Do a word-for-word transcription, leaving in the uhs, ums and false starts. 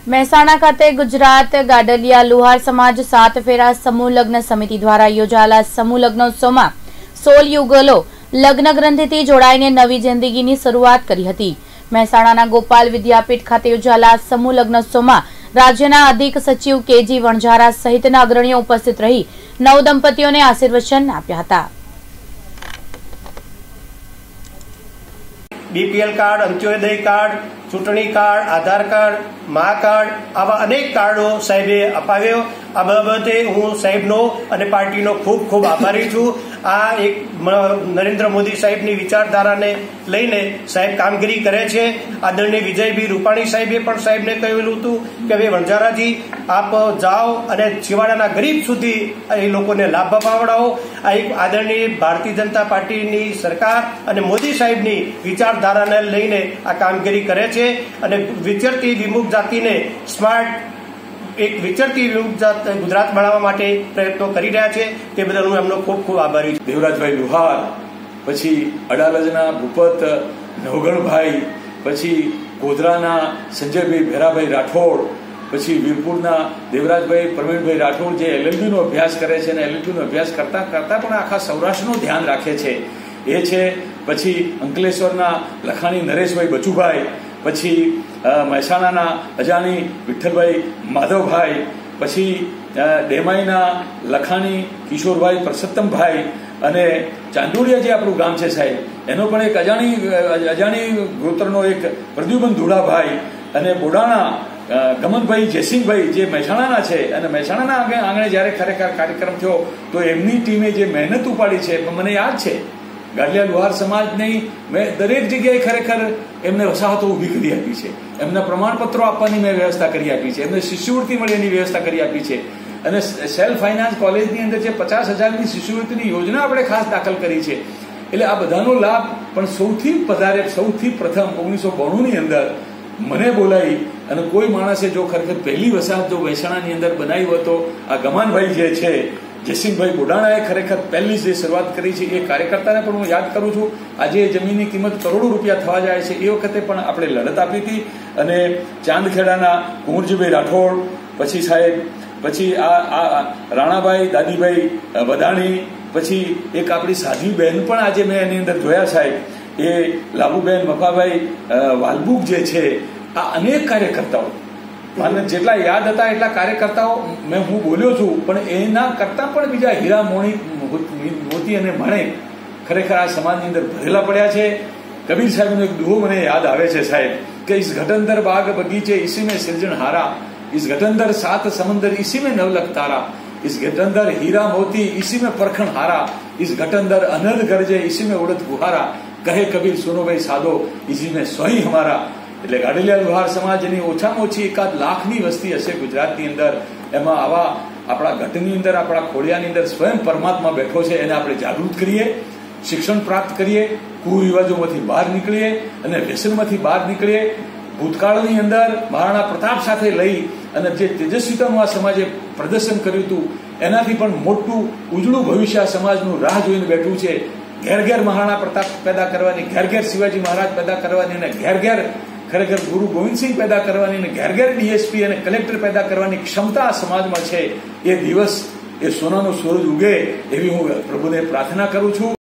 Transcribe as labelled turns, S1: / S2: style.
S1: મહેસાણા ખાતે ગુજરાત ગાડલિયા લુહાર સમાજ સાત ફેરા સમૂહ લગ્ન સમિતિ દ્વારા યોજાયેલા સમૂહ લગ્નોત્સવમાં સોળ યુગલો લગ્ન ગ્રંથિથી જોડાઈને નવી જિંદગીની શરૂઆત કરી હતી। મહેસાણાના ગોપાલ વિદ્યાપીઠ ખાતે યોજાયેલા સમૂહ લગ્નોત્સવમાં રાજ્યના અધિક સચિવ કેજી વણઝારા સહિતના અગ્રણીઓ ઉપસ્થિત રહી નવ દંપતીઓને આશીર્વચન આપ્યા હતા।
S2: बीपीएल कार्ड, अंत्योदय कार्ड, चूंटणी कार्ड, आधार कार्ड, मा कार्ड आवा अनेक कार्डो साहेबे अपाव्यो। आ बाबते हूँ साहेबनो अने पार्टीनो खूब खूब आभारी छूं। आ एक नरेन्द्र मोदी साहेबनी विचारधाराने लईने साहेब कामगीरी करे छे। आदरणीय विजयभाई रूपाणी साहेबे पण साहेबने कहेલું હતું કે હવે વણઝારાજી આપ જાઓ અને છેવાડાના ગરીબ સુધી એ લોકોને લાભ અપાવડાવો। આ એક આદરણીય ભારતીય જનતા પાર્ટીની સરકાર અને મોદી સાહેબની વિચારધારાને લઈને આ કામગીરી કરે છે અને વિચરતી વિમુખ જાતિને સ્માર્ટ एक विचरती गुजरात बनावा माटे प्रयत्नो करी रह्या छे। ते बदल हूँ एमनो खूब खूब आभारी छुं।
S3: देवराजभाई लुहार, पछी अडालजना भूपत नवगणभाई, पछी गोधराना संजयभाई भेराभाई राठौड़, पछी वीरपुरना देवराजभाई प्रवीणभाई राठौड़ जे एलएलबी नो अभ्यास करे छे ने एलएलबी नो अभ्यास करता करता पण आखा सौराष्ट्रનું ध्यान राखे छे ए छे। पछी अंकलेश्वरना लखाणी नरेशभाई बचुभाई, पछी महेसाणाना अजाणी विठ्ठलभाई माधवभाई, पछी डेमाईना लखाणी किशोरभाई परसोत्तमभाई अने चांदोड़िया जे आपणुं गाम छे साहेब एनो पण एक अजाणी अजाणी गोत्रनो एक प्रद्युमन धुड़ाभाई अने बोडाणा गमनभाई जयसिंहभाई जे महेसाणाना छे अने महेसाणाना आंगणे ज्यारे खरेखर कार्यक्रम थयो तो एमनी टीमे जे मेहनत उपाड़ी छे मने याद छे गाडलिया लुहार समाज नहीं मैं दरेक जगह खरेखर एमने वसाहतो उभी करी आपी छे। एमना प्रमाणपत्रों आपवानी मैं व्यवस्था करी आपी छे। एमने शिष्यवृत्ति मळे एनी व्यवस्था करी आपी छे अने सेल्फ फाइनांस कॉलेजनी अंदर जे पचास हजारनी शिष्यवृत्तिनी योजना आपणे खास दाखल करी छे। એટલે આ બધાનો લાભ પણ સૌથી વધારે સૌથી પ્રથમ ઓગણીસો બોણું ની અંદર મને બોલાવી અને કોઈ માણસે જો ખરેખર પહેલી વસાહત જો મહેસાણાની અંદર બનાવી હતો આ ગમાનભાઈ જે છે जयसिंहभाई बोडाणाए खरेखर पहली जे शुरुआत करी छे ए कार्यकर्ताने पण हूँ याद करूं छूं। आज जमीननी किंमत करोड़ों रुपया थवा जाय छे ए वखते पण आपणे लड़त आपी हती अने चांदखेड़ाना कुंवरजीभाई राठौड़, पछी साहेब पछी आ आ राणाभाई दादीभाई वधाणी, पछी एक आपणी साध्वी बहन पण आज मैं एनी अंदर जोया साहेब ए लाभुबेन मफाभाई वालबुक जे छे आ अनेक कार्यकर्ताओ મને જેટલા યાદ હતા એટલા કાર્યકર્તાઓ મેં હું બોલ્યો છું પણ એના કરતા પણ બીજા હીરા મોણી મોતી અને માણેક ખરેખર આ સમાજની અંદર ભરેલા પડ્યા છે। કબીર સાહેબનો એક દુહો મને યાદ આવે છે સાહેબ કે इस घटंदर बाग बगीचे इसी में सृजन हारा, इस घटंदर सात समंदर इसी में नवलख तारा, इस घटंदर हीरा मोती इसी में परखण हारा, इस घटंदर अनर्द गरजे इसी में उड़द गुहारा, कहे कबीर सुनो भाई साधो इसी में सोई हमारा। એટલે ગાડલિયા લુહાર સમાજની ઓછામાં ઓછી એકાદ લાખની વસ્તી હશે ગુજરાતની અંદર। એમાં આવા આપણા ગઢની અંદર આપણા ખોડિયાની અંદર સ્વયં પરમાત્મા બેઠો છે એને આપણે જાગૃત કરીએ, શિક્ષણ પ્રાપ્ત કરીએ, કુરિવાજોમાંથી બહાર નીકળીએ અને વ્યસનમાંથી બહાર નીકળીએ। ભૂતકાળની અંદર મહારાણા પ્રતાપ સાથે લઈ અને જે તેજસ્વીતાનું આ સમાજે પ્રદર્શન કર્યું હતું એનાથી પણ મોટું ઉજળું ભવિષ્ય આ સમાજનું રાહ જોઈને બેઠું છે। ઘેર ઘેર મહારાણા પ્રતાપ પેદા કરવાની, ઘેર ઘેર શિવાજી મહારાજ પેદા કરવાની અને ઘેર ઘેર खरेखर गुरु गोविंद सिंह पैदा करवानी ने घेर घेर डीएसपी और कलेक्टर पैदा करवानी क्षमता समाज में है। ये दिवस ये सोनानो सूरज उगे एवी हूँ प्रभुने प्रार्थना करूँ छूं।